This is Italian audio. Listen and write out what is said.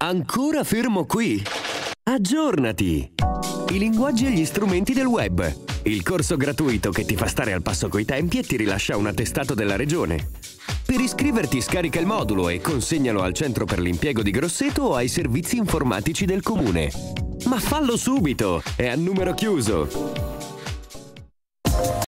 Ancora fermo qui? Aggiornati! I linguaggi e gli strumenti del web. Il corso gratuito che ti fa stare al passo coi tempi e ti rilascia un attestato della regione. Per iscriverti scarica il modulo e consegnalo al centro per l'impiego di Grosseto o ai servizi informatici del comune. Ma fallo subito! È a numero chiuso!